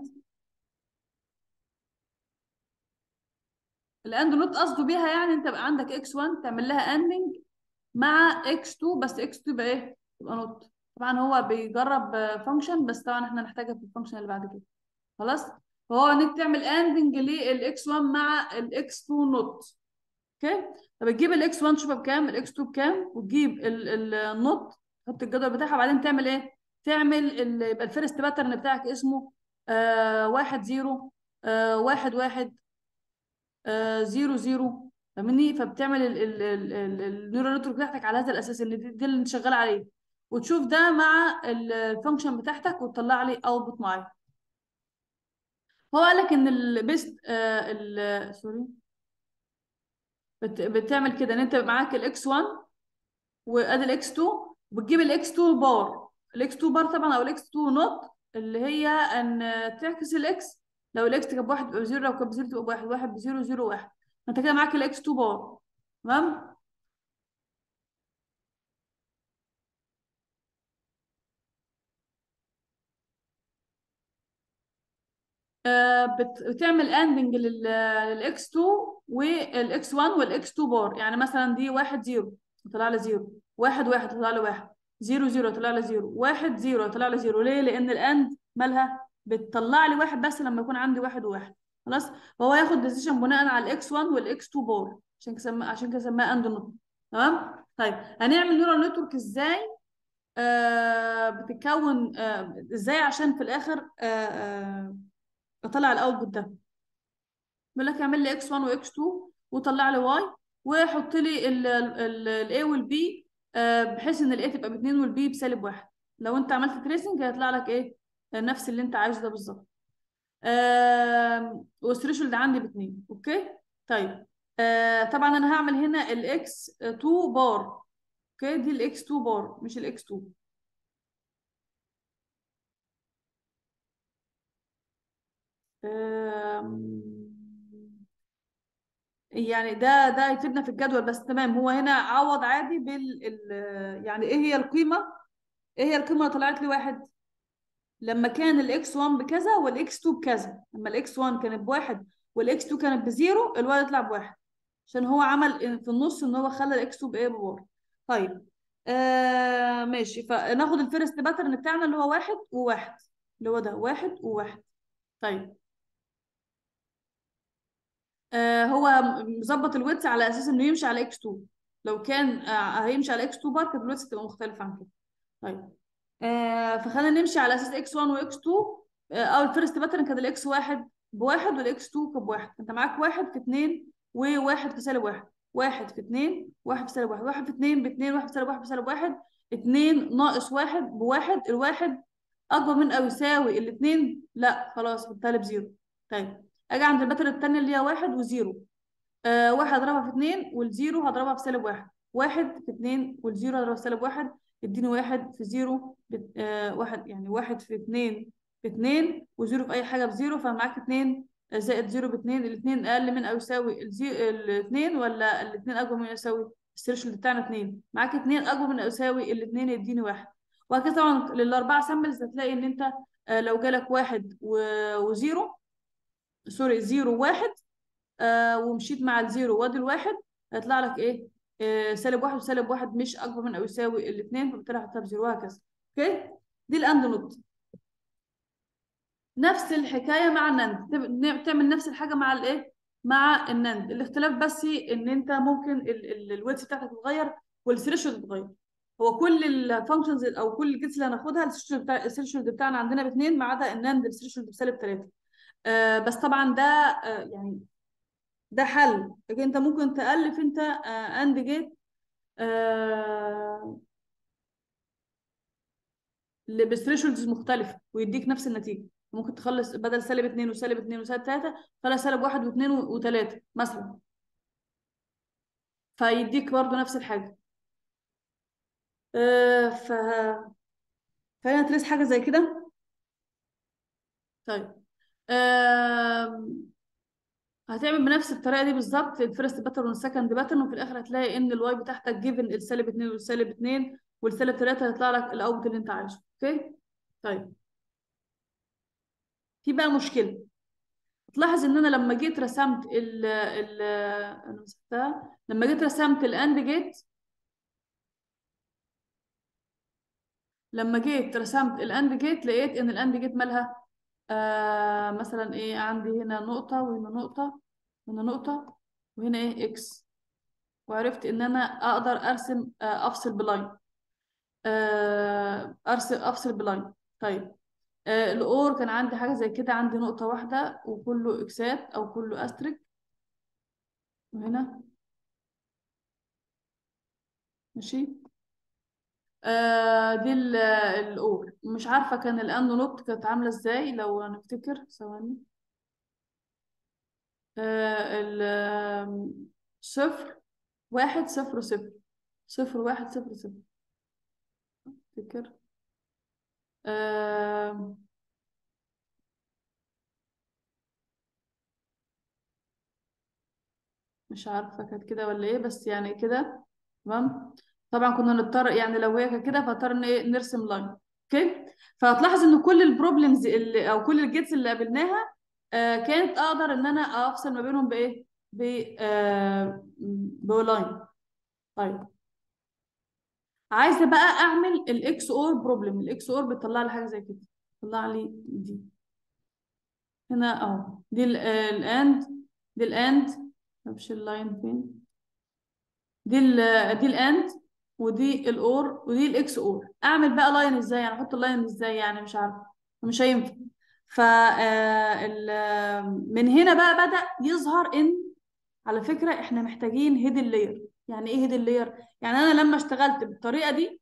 الاند نوت قصده بيها يعني انت بقى عندك اكس 1 تعمل لها اندنج مع اكس 2، بس اكس 2 يبقى ايه؟ تبقى نوت. طبعا هو بيجرب فانكشن، بس طبعا احنا نحتاجها في الفانكشن اللي بعد كده. خلاص. فهو انك تعمل اندنج للاكس 1 مع الاكس 2 نوت. اوكي. فبتجيب الاكس 1 تشوفها بكام، الاكس 2 بكام، وتجيب النوت، تحط الجدول بتاعها، وبعدين تعمل ايه؟ تعمل يبقى الفيرست باترن بتاعك اسمه 1 0 1 1 0 0. فاهمني؟ فبتعمل النيورال نتورك بتاعتك على هذا الاساس، ان دي اللي انت شغال عليه، وتشوف ده مع الفانكشن بتاعتك، وتطلع لي اوتبوت معين. هو قال لك ان البيست سوري، بتعمل كده ان انت معاك الاكس 1 وادي الاكس 2، وبتجيب الاكس 2 بار، الاكس 2 بار طبعا، او الاكس 2 نوت، اللي هي ان تعكس الاكس. لو الاكس كانت بواحد تبقى بزيرو، لو كانت بزيرو تبقى بواحد، واحد بزيرو، زيرو واحد. فانت كده معاك الاكس 2 بار. تمام. بتعمل اندنج للاكس 2 والاكس 1 والاكس 2 بار. يعني مثلا دي 1 0 طلع لي 0، 1 1 طلع لي 1، 0 0 طلع لي 0، 1 0 طلع لي 0. ليه؟ لان الاند مالها بتطلع لي واحد بس لما يكون عندي واحد وواحد. خلاص. فهو ياخد ديسيشن بناء على الاكس 1 والاكس 2 بار، عشان كده سماها اند نوت. تمام. طيب هنعمل نيورال نتورك ازاي؟ بتتكون ازاي عشان في الاخر اطلع الاوتبوت ده؟ بيقول لك اعمل لي اكس 1 واكس 2 وطلع لي واي، وحط لي الاي والبي، بحيث ان الاي تبقى ب2 والبي بسالب واحد. لو انت عملت تريسنج هيطلع لك ايه؟ نفس اللي انت عايزه ده بالظبط. والثريشولد عندي ب2. اوكي. طيب طبعا انا هعمل هنا الاكس 2 بار. اوكي، دي الاكس 2 بار مش الاكس 2. يعني ده يفيدنا في الجدول بس. تمام. هو هنا عوض عادي يعني ايه هي القيمه؟ ايه هي القيمه اللي طلعت لي واحد؟ لما كان الاكس 1 بكذا والاكس 2 بكذا. لما الاكس 1 كانت بواحد والاكس 2 كانت بزيرو، الولد يطلع بواحد، عشان هو عمل في النص ان هو خلى الاكس 2 بايه؟ بواحد. طيب ماشي. فناخد الفيرست باترن بتاعنا اللي هو واحد وواحد، اللي هو ده واحد وواحد. طيب هو مظبط الويتس على اساس انه يمشي على اكس 2. لو كان هيمشي على اكس 2 بار كانت الويتس تبقى مختلفه عن كده. طيب فخلينا نمشي على اساس اكس 1 واكس 2. او الفيرست باترن كان الاكس 1 بواحد والاكس 2 كان بواحد. انت معاك واحد في 2 وواحد في سالب واحد، واحد في 2 واحد في سالب واحد، واحد في 2 ب2، واحد في سالب واحد بسالب واحد، 2 ناقص واحد بواحد. الواحد اكبر من او يساوي الاثنين؟ لا، خلاص بالتالي بزيرو. طيب اجي عند الباترن الثانيه اللي هي واحد وزيرو. واحد هضربها في اتنين، والزيرو هضربها في سالب واحد. واحد في اتنين والزيرو هضربها في سالب واحد، يديني واحد في زيرو واحد. يعني واحد في اتنين باتنين، وزيرو في أي حاجة بزيرو. فمعاك اتنين زائد زيرو باتنين. الاتنين أقل من أو يساوي الاتنين، ولا الاتنين أكبر من أو يساوي؟ الثريشولد بتاعنا اتنين. معاك اتنين أكبر من أو يساوي الاتنين، يديني واحد. وهكذا طبعا للأربعة سامبلز. هتلاقي إن أنت لو جالك واحد وزيرو، سوري زيرو واحد، ومشيت مع الزيرو وادي الواحد، هيطلع لك ايه؟ سالب واحد وسالب واحد مش اكبر من او يساوي الاثنين، فبالتالي هحطها بزيرو، وهكذا. اوكي. دي الاند نوت. نفس الحكايه مع النند، تعمل نفس الحاجه مع الايه؟ مع النند. الاختلاف بس ان انت ممكن الويتس بتاعتك تتغير والثريشولد تتغير. هو كل الفانكشنز او كل الجيتس اللي هناخدها الثريشولد بتاعنا عندنا باثنين، ما عدا النند الثريشولد بسالب ثلاثه. بس طبعا ده يعني ده حل. لكن انت ممكن تألف انت اند جيت بثريشولدز مختلفة ويديك نفس النتيجة. ممكن تخلص بدل سالب 2 وسالب 2 وسالب 3، خلص سالب 1 و2 و3 مثلا، فيديك برضو نفس الحاجة. آه ف فهنا تريس حاجة زي كده. طيب آه هتعمل بنفس الطريقة دي بالظبط الفيرست باترن والسكند باترن، وفي الآخر هتلاقي إن الواي بتاعتك جيفن السالب 2 والسالب 2 والسالب 3، هيطلع لك الأوت اللي أنت عايزه. أوكي. طيب في بقى مشكلة. تلاحظ ان انا لما جيت رسمت انا مسحتها. لما جيت رسمت الاند جيت، لما جيت رسمت الاند جيت لقيت ان الاند جيت مالها مثلا ايه؟ عندي هنا نقطة وهنا نقطة وهنا نقطة وهنا ايه؟ اكس. وعرفت ان انا اقدر ارسم افصل بلاين، افصل بلاين. طيب الاور كان عندي حاجه زي كده، عندي نقطه واحده وكله اكسات او كله استريك. وهنا ماشي. دي الاور. مش عارفه كان الاند نوت كانت عامله ازاي، لو هنفتكر ثواني. ال صفر واحد صفر صفر، صفر واحد صفر صفر، افتكر. آه مش عارفة كانت كده ولا ايه، بس يعني كده تمام. طبعا كنا نضطر يعني لو هي كانت كده فاضطر ان ايه نرسم لاين. اوكي. فهتلاحظ ان كل البروبلمز اللي او كل الجيتس اللي قابلناها كانت اقدر ان انا افصل ما بينهم بايه، ب بلاين. طيب عايزه بقى اعمل الاكس اور بروبلم. الاكس اور بتطلع لي حاجه زي كده، بتطلع لي دي هنا اهو. دي الاند، دي الاند. مش اللاين فين؟ دي الاند، ودي الاور، ودي الاكس اور. اعمل بقى لاين ازاي يعني؟ احط اللاين ازاي يعني؟ مش عارفه، مش هينفع. ف من هنا بقى بدأ يظهر ان على فكره احنا محتاجين هيدن لاير. يعني ايه هيدن لاير؟ يعني انا لما اشتغلت بالطريقه دي،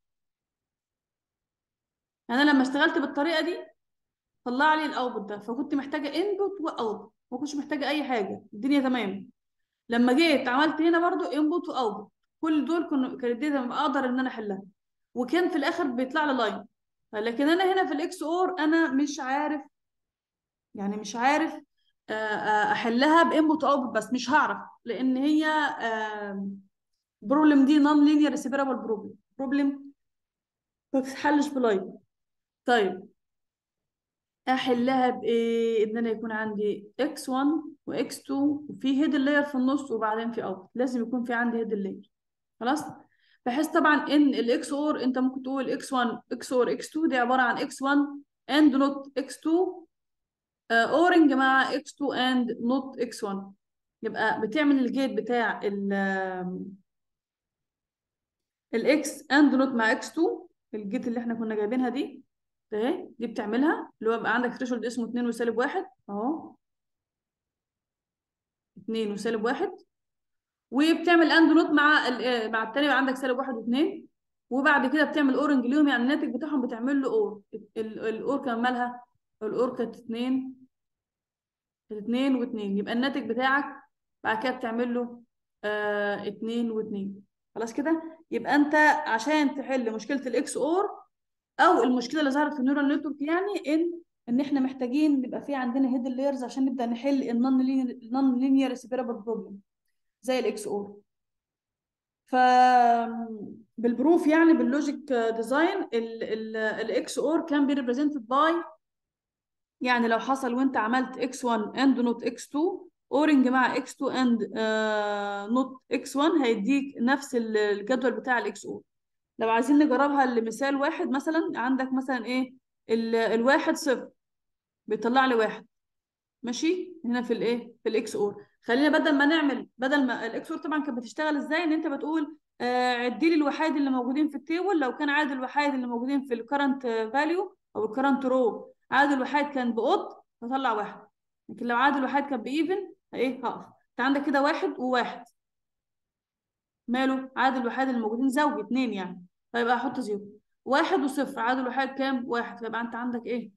يعني انا لما اشتغلت بالطريقه دي طلع لي الاوتبوت ده، فكنت محتاجه انبوت واوتبوت، ما كنتش محتاجه اي حاجه، الدنيا تمام. لما جيت عملت هنا برضو انبوت واوتبوت، كل دول كانت الداتا اقدر ان انا احلها، وكان في الاخر بيطلع لي لاين. لكن انا هنا في الاكس اور انا مش عارف، يعني مش عارف احلها بانبوت واوتبوت، بس مش هعرف لان هي بروبلم دي نون لينير سيبرابل بروبلم، بروبلم ما بتتحلش بلاين. طيب احلها بايه؟ ان انا يكون عندي x1 وx2 وفي هيد لاير في النص وبعدين في اوت، لازم يكون في عندي هيد لاير. خلاص. بحيث طبعا ان الاكس اور انت ممكن تقول x1 اكس اور x2 دي عباره عن x1 اند نوت x2 اورنج مع x2 اند نوت x1. يبقى بتعمل الجيت بتاع الاكس اند نوت مع x2، الجيت اللي احنا كنا جايبينها دي اهي، دي بتعملها اللي هو بقى عندك ثريشولد اسمه 2 وسالب 1 اهو، 2 وسالب 1. وبتعمل اند نوت مع مع التاني بقى عندك سالب 1 و2. وبعد كده بتعمل اورنج ليهم، يعني الناتج بتاعهم بتعمل له اور. الاور كان مالها؟ الاور كانت 2، كانت 2 و2، يبقى الناتج بتاعك بعد كده بتعمل له 2 و2. خلاص كده. يبقى انت عشان تحل مشكله الاكس اور او المشكله اللي ظهرت في النيورال نتورك، يعني ان احنا محتاجين يبقى في عندنا هيدن لايرز عشان نبدا نحل النون لينير سيبرابل بروبلم زي الاكس اور. ف بالبروف يعني باللوجيك ديزاين الاكس اور كان بي ريبريزنتد باي، يعني لو حصل وانت عملت x1 اند نوت x2 اورنج مع x2 اند نوت x1 هيديك نفس الجدول بتاع الاكس اور. لو عايزين نجربها لمثال واحد، مثلا عندك مثلا ايه الواحد صفر بيطلع لي واحد، ماشي هنا في الايه في الاكس اور. خلينا بدل ما نعمل، بدل ما الاكس اور طبعا كانت بتشتغل ازاي، ان انت بتقول عدي لي الوحيد اللي موجودين في التيبل، لو كان عدد الوحيد اللي موجودين في الكرنت فاليو او الكرنت رو عدد الوحيد كان باود هطلع واحد. لكن لو عدد الوحيد كان بايفن ايه هقف. انت عندك كده واحد وواحد، ماله عدد الوحيد اللي موجودين زوجي اتنين يعني، فيبقى احط زيرو. واحد وصفر عدد الوحيد كام؟ واحد، فيبقى انت عندك ايه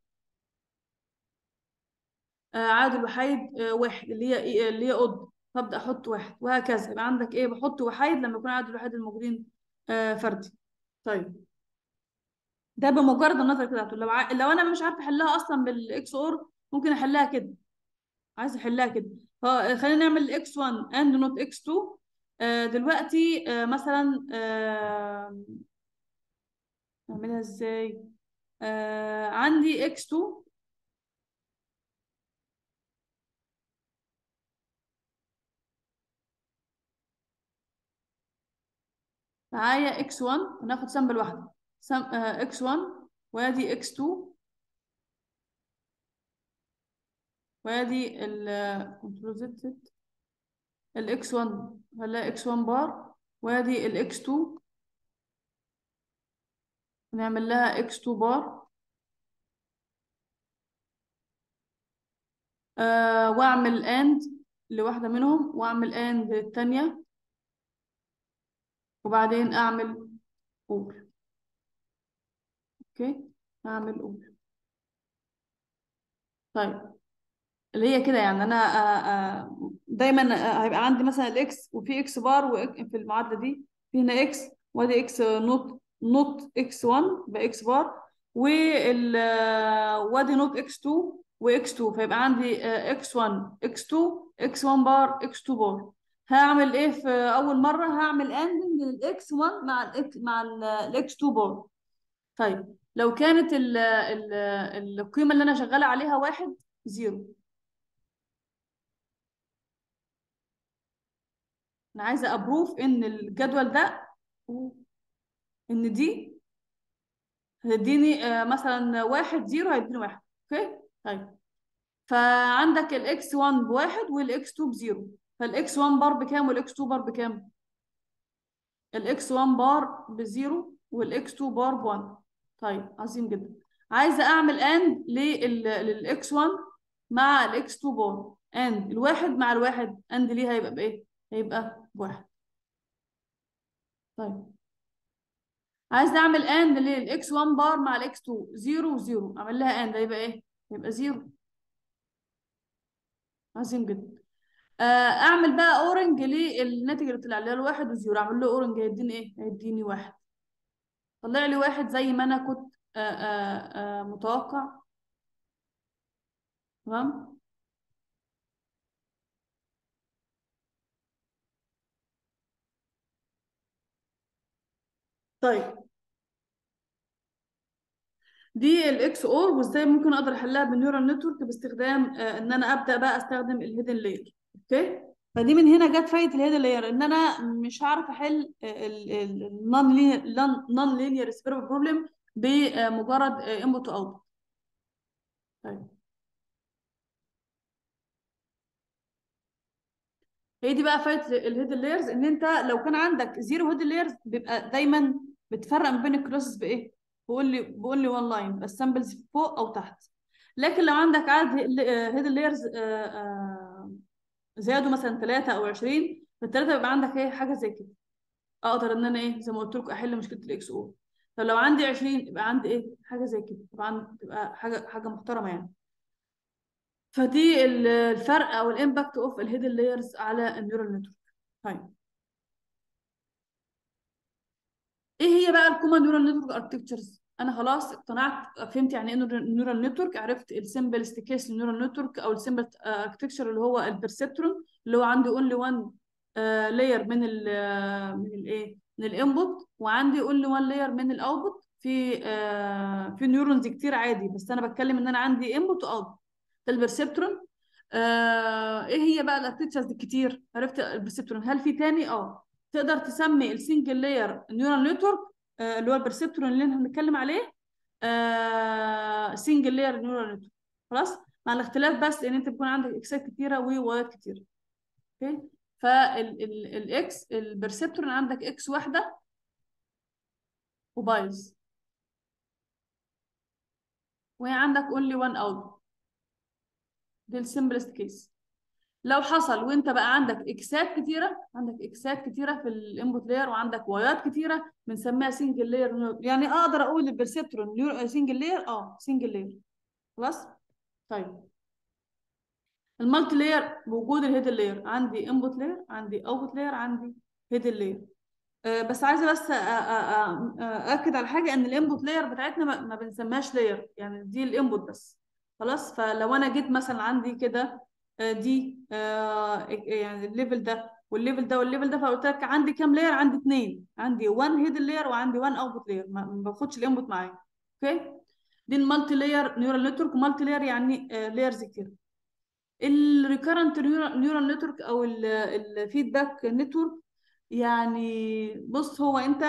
عدد الوحيد واحد اللي هي إيه؟ اللي هي قط، فابدا احط واحد وهكذا. يبقى عندك ايه بحط وحيد لما يكون عدد الوحيد الموجودين فردي. طيب ده بمجرد النظر كده على طول. لو انا مش عارفه احلها اصلا بالاكس اور ممكن احلها كده، عايز احلها كده. خلينا نعمل اكس 1 اند نوت اكس 2. دلوقتي مثلا نعملها ازاي؟ عندي اكس 2، معايا اكس 1 وناخد سامبل واحده، اكس 1 وادي اكس 2 وادي ال كنترول زد زد الاكس 1 ولا اكس 1 بار وادي الاكس 2 نعمل لها اكس 2 بار، واعمل اند لواحدة منهم واعمل اند للتانية وبعدين اعمل اور. اوكي، اعمل اور. طيب اللي هي كده يعني انا دايما هيبقى عندي مثلا الاكس وفي اكس بار في المعادله دي، في هنا اكس وادي اكس نوت اكس 1 باكس بار، وال وادي نوت اكس 2 واكس 2، فيبقى عندي اكس 1 اكس 2 اكس 1 بار اكس 2 بار. هعمل ايه في اول مره؟ هعمل اندنج للاكس 1 مع الاكس الاكس 2 بار. طيب لو كانت القيمه اللي انا شغاله عليها واحد زيرو، انا عايزه ابروف ان الجدول ده ان دي هتديني مثلا واحد زيرو هيديني واحد. اوكي طيب، فعندك الاكس 1 بواحد والاكس 2 بزيرو، فالاكس 1 بار بكام والاكس 2 بار بكام؟ الاكس 1 بار بزيرو والاكس 2 بار بوان. طيب عظيم جدا. عايزه اعمل اند للاكس 1 مع الاكس 2 بار، اند الواحد مع الواحد، اند ليه هيبقى بايه؟ هيبقى بواحد. طيب عايز اعمل اند للاكس 1 بار مع الاكس 2 0 و0، اعمل لها اند هيبقى ايه؟ هيبقى 0. عظيم جدا. اعمل بقى اورنج للناتج اللي طلع لي الواحد وزيرو، اعمل له اورنج هيديني ايه؟ هيديني واحد. طلع لي واحد زي ما انا كنت متوقع. تمام. طيب دي الاكس اور، وازاي ممكن اقدر احلها بالنيورال نتورك باستخدام ان انا ابدا بقى استخدم الهيدن لاير. اوكي، فدي من هنا جت فايده الهيدن لاير، ان انا مش هعرف احل النون لينير سبيرال بروبلم بمجرد انبوت واوتبوت. طيب هي دي بقى فايده الهيدن لايرز، ان انت لو كان عندك زيرو هيدن لايرز بيبقى دايما بتفرق ما بين الكلاسز بايه؟ بقول لي وان لاين بس سامبلز فوق او تحت. لكن لو عندك عدد هيدن لايرز زادوا مثلا 3 او 20، فالثلاثه بيبقى عندك ايه؟ حاجه زي كده، اقدر ان انا ايه زي ما قلت لكم احل مشكله الاكس او. طب لو عندي 20 يبقى عندي ايه؟ حاجه زي كده، طبعا تبقى حاجه محترمه يعني. فدي الفرق او الامباكت اوف الهيدن لايرز على النيورال نتورك. طيب ايه هي بقى الكومن نيورال نتورك اركتكتشرز؟ انا خلاص اقتنعت، فهمت يعني ايه نيورال نتورك، عرفت السمبل كيس للنيورال نتورك او السمبل اركتكتشر اللي هو البرسبترون، اللي هو عندي اونلي وان لاير من من الايه؟ من الانبوت، وعندي اونلي وان لاير من الاوتبوت. في نيورونز كتير عادي، بس انا بتكلم ان انا عندي انبوت واوتبوت. ده البرسبترون. ايه هي بقى الاركتكتشرز الكتير؟ عرفت البرسبترون. هل في تاني؟ تقدر تسمي السنجل لاير نيورال نتورك اللي هو البرسبترون اللي احنا بنتكلم عليه سنجل لاير نيورال نتورك. خلاص، مع الاختلاف بس ان انت بيكون عندك اكسات كتيره ووايات كتيره. اوكي، فالاكس البرسبترون عندك اكس واحده وبايظ، وهي عندك اونلي وان اوت. دي السمبلست كيس. لو حصل وانت بقى عندك اكسات كتيره، عندك اكسات كتيره في الانبوت لاير وعندك وايات كتيره، بنسميها سنجل لاير. يعني اقدر اقول البرسبترون سنجل لاير، سنجل لاير. خلاص. طيب المالتي لاير بوجود الهيدن لاير، عندي انبوت لاير عندي اوتبوت لاير عندي هيدن لاير. بس عايزه بس اكد على حاجه، ان الانبوت لاير بتاعتنا ما بنسميهاش لاير، يعني دي الانبوت بس. خلاص، فلو انا جيت مثلا عندي كده دي يعني الليفل ده والليفل ده والليفل ده، فقلت لك عندي كام لاير؟ عندي اثنين، عندي 1 هيدن لاير وعندي 1 اوتبوت لاير، ما باخدش الانبوت معايا. اوكي، دي المالتي لاير نيورال نتورك. مالتي لاير يعني لايرز كتير. الريكرنت نيورال نتورك او الفيدباك نتورك، يعني بص هو انت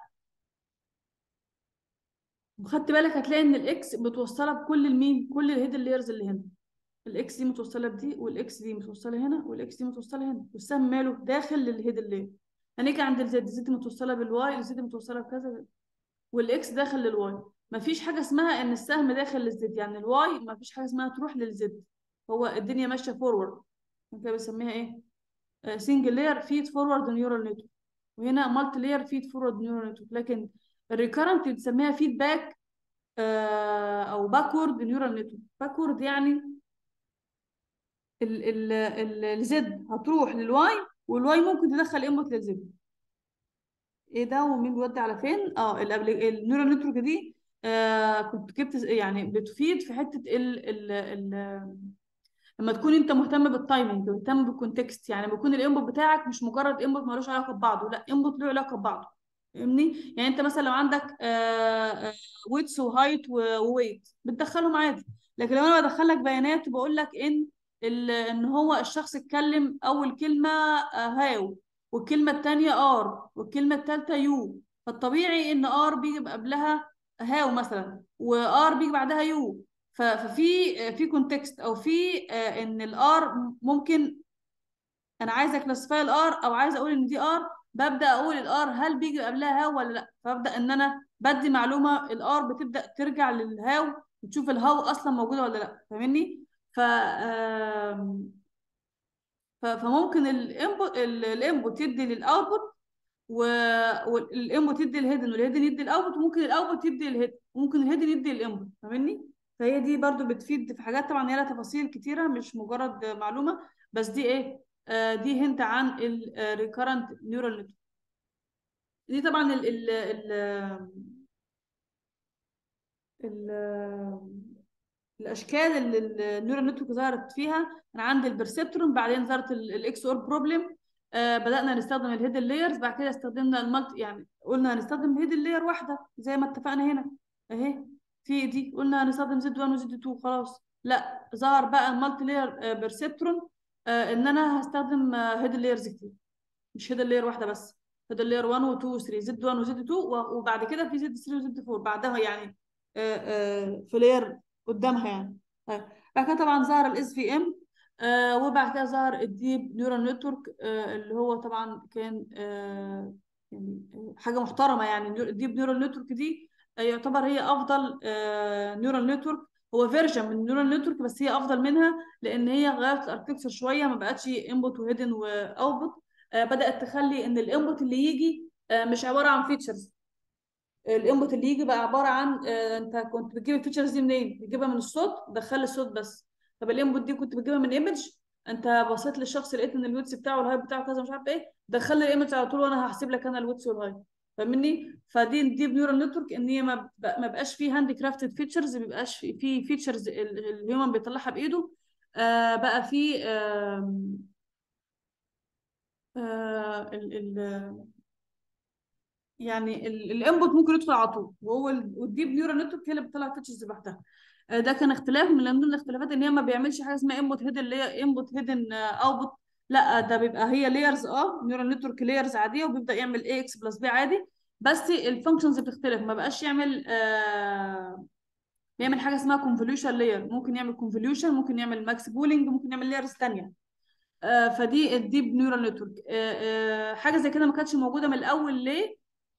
خدت بالك هتلاقي ان الاكس متوصله بكل المين، كل الهيدن لايرز اللي هنا. الاكس دي متوصله بدي، والاكس دي متوصله هنا، والاكس دي متوصله هنا، والسهم ماله داخل للهيدن لاير. هنيجي عند الزد، الزد متوصله بالواي، الزد متوصله بكذا، والاكس داخل للواي. مفيش حاجه اسمها ان السهم داخل للزد، يعني الواي مفيش حاجه اسمها تروح للزد، هو الدنيا ماشيه فورورد. كده بنسميها ايه؟ سنجل لاير فيد فورورد نيورال نتورك، وهنا مالتي لاير فيد فورورد نيورال نتورك. لكن الريكرنت بنسميها فيدباك او باكورد نيورال نتورك. باكورد يعني الزد هتروح للواي، والواي ممكن تدخل انبوت للزد. ايه ده ومين بيودي على فين؟ النيورال نتورك دي كنت جبت يعني بتفيد في حته لما تكون انت مهتم بالتايمنج، مهتم بالكونتكست، يعني بيكون الانبوت بتاعك مش مجرد انبوت ملوش علاقه ببعضه، لا انبوت له علاقه ببعضه. فاهمني؟ يعني انت مثلا لو عندك ويتس وهايت وويت بتدخلهم عادي، لكن لو انا بدخل لك بيانات وبقول لك ان هو الشخص اتكلم اول كلمه هاو، والكلمه الثانيه ار، والكلمه الثالثه يو، فالطبيعي ان ار بيجي قبلها هاو مثلا، وار بيجي بعدها يو. ففي كونتكست او في ان الار ممكن انا عايزه كلاسيفاي الار او عايزه اقول ان دي ار، ببدا اقول الار هل بيجي قبلها هاو ولا لا، فابدا ان انا بدي معلومه الار بتبدا ترجع للهاو وتشوف الهاو اصلا موجوده ولا لا. فاهمني؟ ف فممكن الانبوت يدي للاوتبوت، والانبوت يدي الهيدن، والهيدن يدي الاوتبوت، وممكن الاوتبوت يدي الهيدن، وممكن الهيدن يدي الانبوت. فاهمني؟ فهي دي برضو بتفيد في حاجات، طبعا هي لها تفاصيل كتيره مش مجرد معلومه، بس دي ايه؟ دي هنت عن الريكارنت نيورال نتورك. دي طبعا ال الاشكال اللي النيورال نتورك ظهرت فيها. انا عندي البرسبترون، بعدين ظهرت الاكس اور بروبلم، بدانا نستخدم الهيدن لايرز، بعد كده استخدمنا المالتي، يعني قلنا هنستخدم هيدن لاير واحده زي ما اتفقنا هنا اهي. في دي قلنا هنستخدم زد 1 وزد 2 خلاص، لا ظهر بقى المالتي لاير بيرسبترون، ان انا هستخدم هيدن لايرز كتير، مش هيدن لاير واحده بس، هيدن لاير 1 و 2 و 3، زد 1 وزد 2 وبعد كده في زد 3 وزد 4 بعدها يعني، في لاير قدامها يعني. طيب بعد كده طبعا ظهر الاس في ام، وبعد كده ظهر الديب نيورال نتورك، اللي هو طبعا كان يعني حاجه محترمه. يعني الديب نيورال نتورك دي يعتبر هي افضل نيورال نتورك، هو فيرجن من النيورال نتورك بس هي افضل منها، لان هي غيرت الاركتكتشر شويه، ما بقتش انبوت وهيدن واوتبوت. بدات تخلي ان الانبوت اللي يجي مش عباره عن فيتشرز، الانبوت اللي يجي بقى عباره عن انت كنت بتجيب الفيتشرز دي منين؟ بتجيبها من الصوت، دخل الصوت بس. طب الانبوت دي كنت بتجيبها من ايمج، انت بصيت للشخص لقيت ان الويتس بتاعه والهايت بتاعه كذا مش عارف ايه، دخل لي الايمج على طول وانا هحسب لك انا الويتس والهايت. فاهمني؟ دي بنيورال نتورك ان هي ما بقاش فيه هاند كرافتد فيتشرز، ما بيبقاش في فيتشرز الهيومن بيطلعها بايده، بقى في يعني الانبوت ممكن يدخل على طول، وهو والديب نيورال نتورك هي اللي بتطلع فيتشرز لوحدها. ده كان اختلاف من ضمن الاختلافات، ان هي ما بيعملش حاجه اسمها انبوت هيدن، اللي هي انبوت هيدن اوتبوت، لا ده بيبقى هي لايرز، نيورال نتورك لايرز عاديه، وبيبدا يعمل اي اكس بلس بي عادي، بس الفانكشنز بتختلف، ما بقاش يعمل حاجه اسمها كونفوليوشن لاير، ممكن يعمل كونفوليوشن، ممكن يعمل ماكس بولينج، ممكن يعمل لايرز ثانيه. فدي الديب نيورال نتورك، حاجه زي كده ما كانتش موجوده من الاول. ليه؟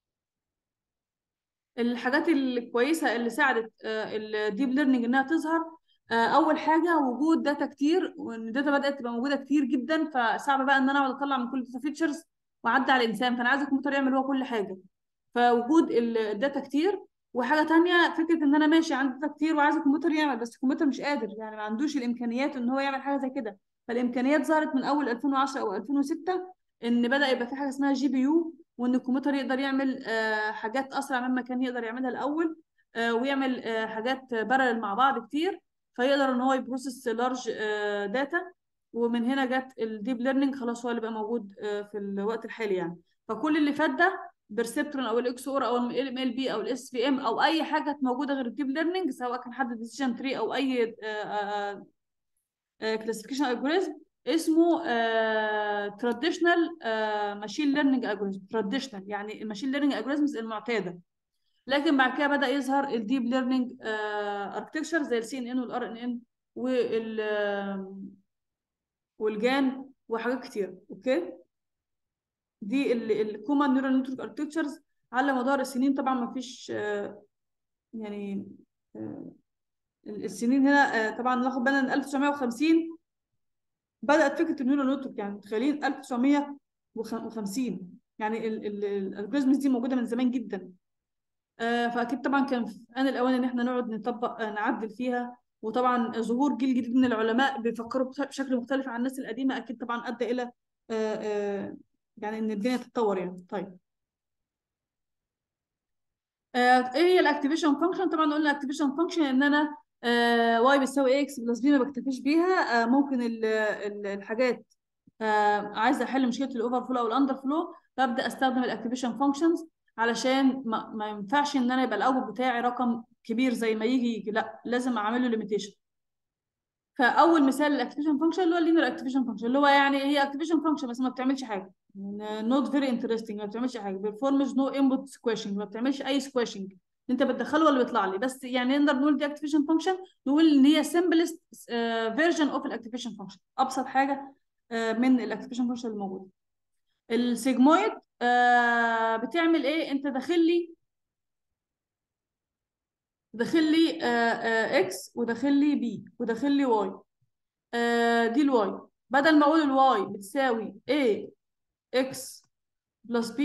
الحاجات الكويسه اللي ساعدت الديب ليرنينج انها تظهر، اول حاجه وجود داتا كتير، وان الداتا بدات تبقى موجوده كتير جدا، فصعب بقى ان انا اقعد اطلع من كل داتا فيتشرز واعدي على الانسان، فانا عايزه الكمبيوتر يعمل هو كل حاجه. فوجود الداتا كتير، وحاجه تانية فكره ان انا ماشي عندي داتا كتير وعايزه الكمبيوتر يعمل، بس الكمبيوتر مش قادر، يعني ما عندوش الامكانيات ان هو يعمل حاجه زي كده. فالامكانيات ظهرت من اول 2010 او 2006، ان بدا يبقى في حاجه اسمها جي بي يو، وان الكمبيوتر يقدر يعمل حاجات اسرع مما كان يقدر يعملها الاول، ويعمل حاجات بارل مع بعض كتير، فيقدر ان هو يبروسس لارج داتا. ومن هنا جت الديب ليرنينج، خلاص هو اللي بقى موجود في الوقت الحالي يعني. فكل اللي فات ده بيرسبترون او الاكس اور او الام ال بي او الاس في ام او اي حاجه كانت موجوده غير الديب ليرنينج، سواء كان حد ديسيجن تري او اي كلاسيفيكيشن الجوريزم، اسمه تراديشنال ماشين ليرنينج الجوريزم، تراديشنال يعني الماشين ليرنينج الجوريزمز المعتاده. لكن بعد كده بدا يظهر الديب ليرنينج اركتكشر زي السي ان ان والار ان ان وال والجان وحاجات كتير. اوكي. دي الكومن نيورال نتورك اركتكتشرز على مدار السنين. طبعا ما فيش يعني السنين هنا طبعا ناخد بالنا ان 1950 بدأت فكرة النيورال نتورك، يعني متخيلين 1950 يعني الالجوريزمز دي موجودة من زمان جدا. فأكيد طبعا كان في آن الأوان إن احنا نقعد نطبق نعدل فيها. وطبعا ظهور جيل جديد من العلماء بيفكروا بشكل مختلف عن الناس القديمة أكيد طبعا أدى إلى آه، آه، يعني إن الدنيا تتطور يعني. طيب ايه هي الاكتيفيشن فانكشن؟ طبعا قلنا الاكتيفيشن فانكشن ان انا واي بيساوي اكس بلس بي، ما بكتفيش بيها. ممكن الحاجات عايزه احل مشكله الاوفر فلو او الاندر فلو، ببدا استخدم الاكتيفيشن فانكشنز علشان ما ينفعش ان انا يبقى الاوتبوت بتاعي رقم كبير زي ما يجي، لا لازم اعمل له ليميتيشن. فاول مثال للاكتيفيشن فانكشن اللي هو اللينير اكتيفيشن فانكشن، اللي هو يعني هي اكتيفيشن فانكشن بس ما بتعملش حاجه، نوت فيري انترستنج، ما بتعملش حاجه، بيرفورمز نو انبوت سكواشنج، ما بتعملش اي سكواشنج، انت بتدخله ولا بيطلع لي بس. يعني نقدر نقول دي اكتيفيشن فانكشن، نقول ان هي simplest فيرجن اوف الاكتيفيشن فانكشن، ابسط حاجه من الاكتيفيشن فانكشن الموجوده. السيجمويد بتعمل ايه؟ انت داخل لي اكس، وداخل لي بي، وداخل لي واي. دي الواي، بدل ما اقول الواي بتساوي a x بلس b،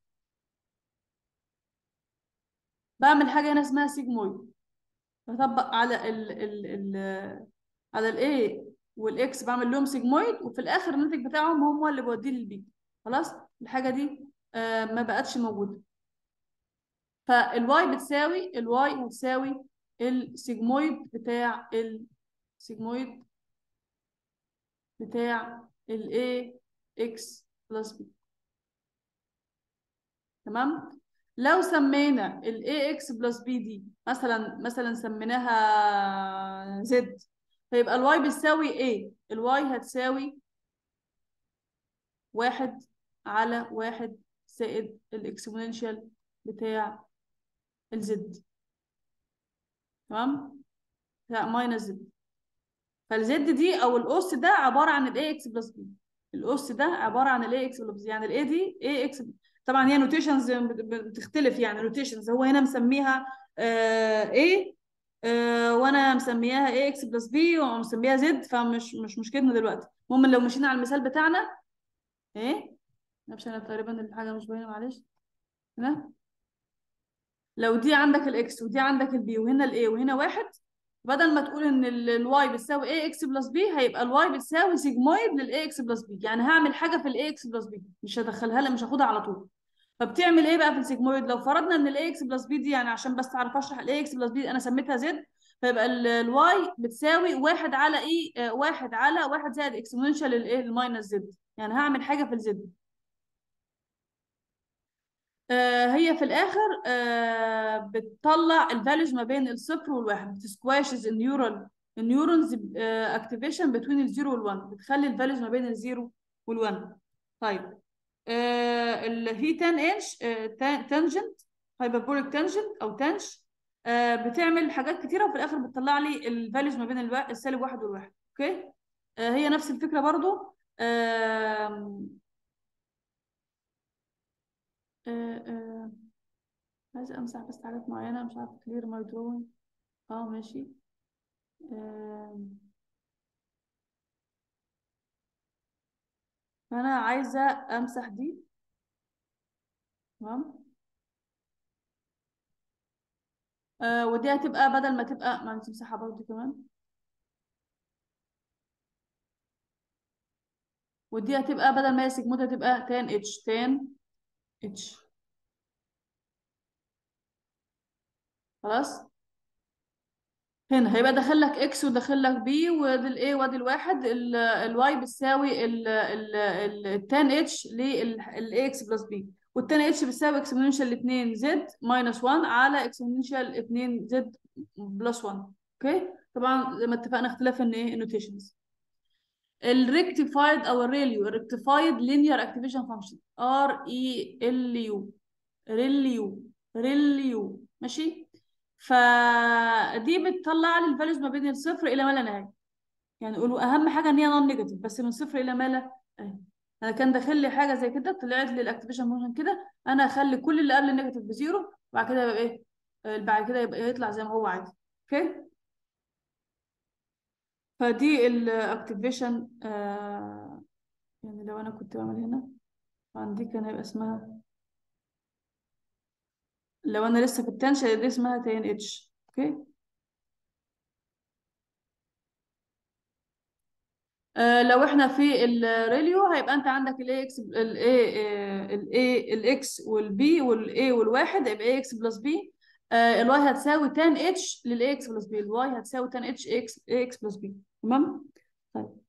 بعمل حاجه هنا اسمها سيجمويد، بطبق على على الاي والاكس، بعمل لهم سيجمويد، وفي الاخر الناتج بتاعهم هم اللي بوديه للبي. خلاص الحاجه دي ما بقتش موجوده. فالواي بتساوي الواي هتساوي السيجمويد بتاع الاي اكس بلس بي. تمام. لو سمينا ال ax بلس b دي مثلا سميناها z، فيبقى الواي بتساوي a، الواي هتساوي 1/1 زائد الاكسبوننشال بتاع الزد. تمام، لا ماينس زد. فالزد دي او الاس ده عباره عن الاي اكس بلس بي، الاس ده عباره عن الاي اكس بلس بي، يعني الاي دي اي اكس. طبعا هي نوتيشنز بتختلف، يعني نوتيشنز هو هنا مسميها اي وانا مسمياها اي اكس بلس بي ومسميها زد، فمش مش مشكلتنا دلوقتي. المهم لو مشينا على المثال بتاعنا ايه، مش انا تقريبا الحاجه مش باينه معلش هنا. لو دي عندك الاكس ودي عندك البي وهنا الاي وهنا واحد، بدل ما تقول ان الواي بتساوي اي اكس بلس بي، هيبقى الواي بتساوي سيجمويد للاي اكس بلس بي، يعني هعمل حاجه في الاي اكس بلس بي، مش هدخلها لها، مش هاخدها على طول. فبتعمل ايه بقى في السيجمويد؟ لو فرضنا ان الاي اكس بلس بي دي، يعني عشان بس اعرف اشرح الاي اكس بلس بي انا سميتها زد، فيبقى الواي بتساوي 1 على اي 1 على 1 زائد اكسبوننشال الايه الماينس زد، يعني هعمل حاجه في الزد. هي في الاخر بتطلع الفاليوز ما بين الصفر والواحد، بتسكواشز النيورونز اكتيفيشن بين الزيرو والوان، بتخلي الفاليوز ما بين الزيرو والوان. طيب اللي في 10 انش تانجنت، هايبربوليك تانجنت او تانش، بتعمل حاجات كتيره وفي الاخر بتطلع لي الفاليوز ما بين السالب واحد والواحد. اوكي هي نفس الفكره برضو. آه، آه، عايزة امسح بس حاجات معينة، مش عارفة كلير ماي دروينج. اه ماشي. آم، فانا عايزة امسح دي. تمام. ودي هتبقى بدل ما تبقى، ما تمسحها برضه كمان، ودي هتبقى بدل ما هي سيجمويد هتبقى تان اتش، تان اتش. خلاص هنا هيبقى داخل لك اكس وداخل لك بي، وادي الاي وادي الواحد، الواي بتساوي التان اتش للاي اكس بلس بي، والتان اتش بتساوي اكسبوننشال 2 زد ماينس 1 على اكسبوننشال 2 زد بلس 1. اوكي طبعا زي ما اتفقنا اختلاف ان ايه النوتيشنز. الريكتيفايد او الريكتيفايد لينير اكتيفيشن فانكشن RELU، ريليو ريليو ماشي. فدي بتطلع لي الفاليوز ما بين الصفر الى ما لا نهايه، يعني يقولوا اهم حاجه ان هي نون نيجاتيف، بس من صفر الى ما لا نهايه. انا كان داخل لي حاجه زي كده، طلعت لي الاكتيفيشن فانكشن كده، انا اخلي كل اللي قبل النيجاتيف بزيرو، وبعد كده يبقى ايه، بعد كده يبقى يطلع زي ما هو عادي. اوكي. فدي الاكتيفيشن يعني لو انا كنت بعمل هنا عندي كان هيبقى اسمها، لو انا لسه في التنشن دي اسمها تي ان اتش. اوكي. لو احنا في الريليو هيبقى انت عندك الاي اكس الاكس والبي والاي والواحد، يبقى اي اكس بلس بي. الواي هتساوي تان اتش للاي اكس بلس بي، الواي هتساوي تان اتش اكس اي اكس بلس بي. تمام. طيب